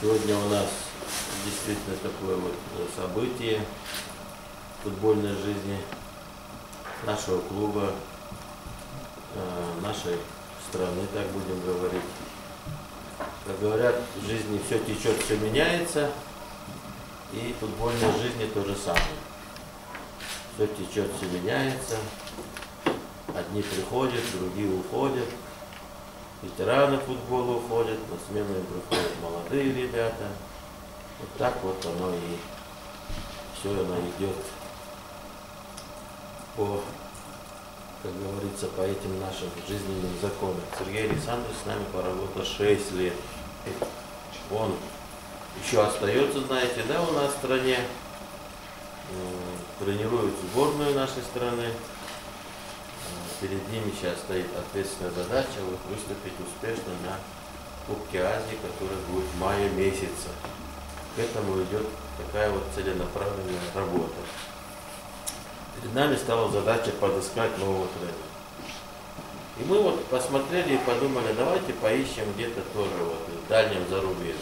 Сегодня у нас действительно такое вот событие в футбольной жизни нашего клуба, нашей страны, так будем говорить. Как говорят, в жизни все течет, все меняется, и в футбольной жизни то же самое. Все течет, все меняется, одни приходят, другие уходят, ветераны футбола уходят, на смену им приходят молодые ребята. Вот так вот оно и все оно идет по, как говорится, по этим нашим жизненным законам. Сергей Александрович с нами поработал 6 лет. Он еще остается, знаете, да, у нас в стране, тренирует сборную нашей страны. Перед ними сейчас стоит ответственная задача выступить успешно на Кубке Азии, который будет в мае месяце. К этому идет такая вот целенаправленная работа. Перед нами стала задача подыскать нового тренера. И мы вот посмотрели и подумали, давайте поищем где-то тоже вот в дальнем зарубежье,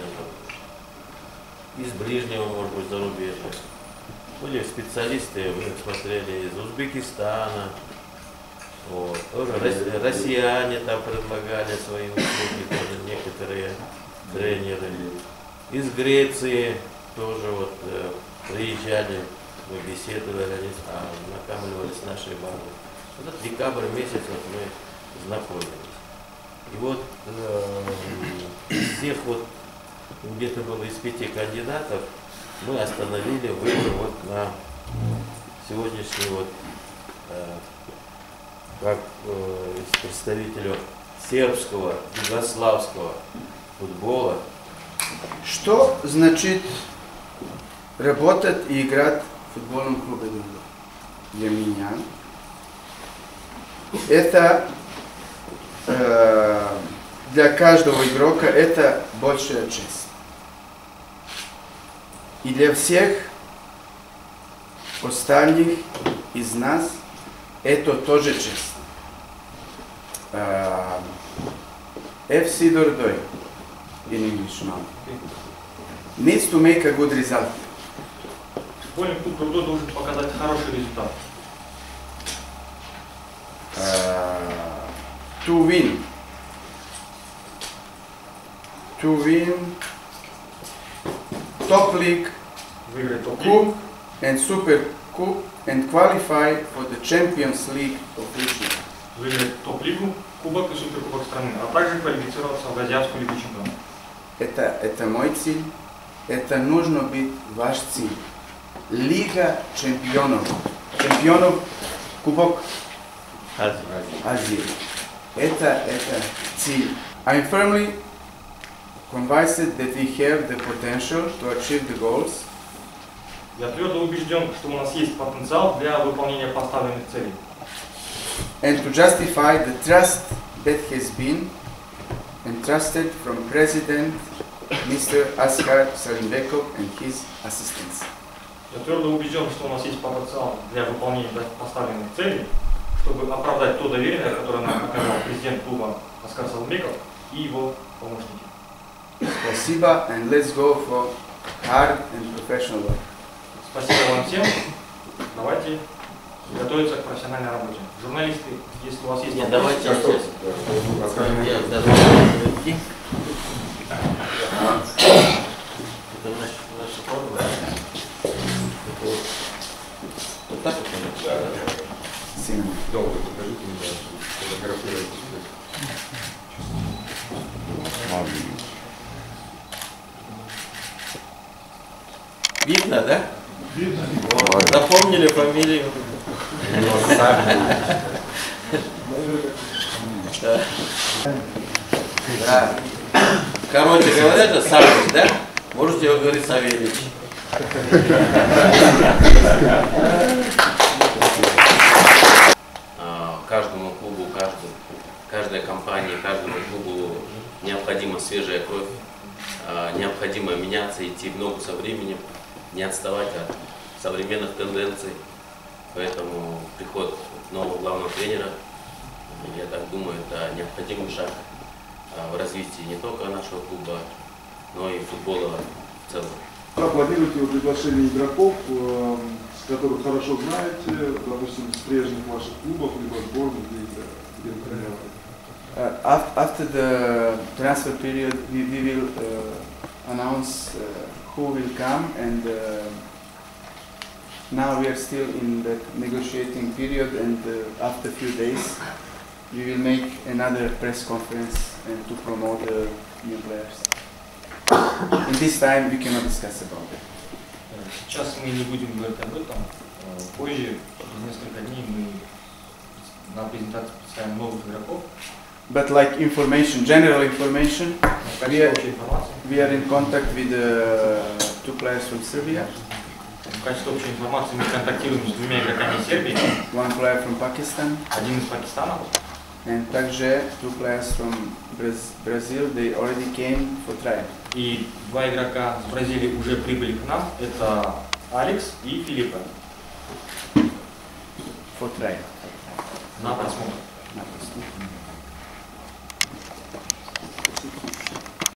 из ближнего, может быть, зарубежья. Были специалисты, мы смотрели из Узбекистана, вот. Тоже россияне там предлагали свои услуги, тоже некоторые тренеры. Из Греции тоже вот приезжали, мы беседовали, они знакомились с нашей базой. Вот декабрь месяц вот мы знакомились. И вот всех вот, где-то было из 5 кандидатов, мы остановили выбор вот на сегодняшний вот, как представителю сербского, югославского футбола. Что значит работать и играть в футбольном клубе «Дунго»? Для меня это для каждого игрока это большая честь. И для всех остальных из нас это тоже честь. FC Dordogne in English now needs to make a good result. Футбольный клуб Дурдо должен показать хороший результат. To win top league, Выиграть топ-лигу, cup and super cup and qualify for the Champions League of Russia. выиграть топ-лигу, кубок и суперкубок страны, а также квалифицироваться в Азиатскую лигу чемпионов. Это мой цель. Это нужно быть ваш цель. Лига чемпионов. Чемпионов Кубок Азии. Это цель. I'm firmly convinced that we have the potential to achieve the goals. Я твердо убежден, что у нас есть потенциал для выполнения поставленных целей. And to justify the trust that has been entrusted from President Mr. Askar Salimbeckov and his assistants. Я твердо убежден, что у нас есть потенциал для выполнения поставленных целей, чтобы оправдать то доверие, которое нам оказал президент клуба Аскар Салимбеков и его помощники. Спасибо, and let's go for hard and professional work. Спасибо вам всем. Давайте готовиться к профессиональной работе. Журналисты, если у вас есть... Нет, давайте сейчас. Это наша форма. Вот так вот она. Сильно. Долго покажите мне, фотографируйте. Видно, да? Видно. Вот. Запомнили фамилию? Да. Короче говоря, это Савельич, да? Можете его говорить Савельич. Каждому клубу, каждой компании, каждому клубу необходима свежая кровь, необходимо меняться, идти в ногу со временем, не отставать от современных тенденций. Поэтому приход нового главного тренера, я так думаю, это необходимый шаг в развитии не только нашего клуба, но и футбола в целом. Когда планируете вы приглашение игроков, которых хорошо знаете, допустим, с прежних ваших клубов, либо сборных, где вы тренировали? After the transfer period, we will announce who will come, and now we are still in the negotiating period, and after a few days we will make another press conference to promote the new players. In this time we cannot discuss about it. Сейчас мы не будем говорить об этом. Позже, через несколько дней, мы на презентации представим новых игроков. But like information, general information, В качестве общей информации. we are in contact with two players from Serbia, В качестве общей информации мы контактируем с двумя игроками Сербии, one player from Pakistan, один из Пакистана, and также two players from Brazil. They already came for trial. и два игрока с Бразилии уже прибыли к нам. Это Алекс и Филиппа For trial. на просмотр.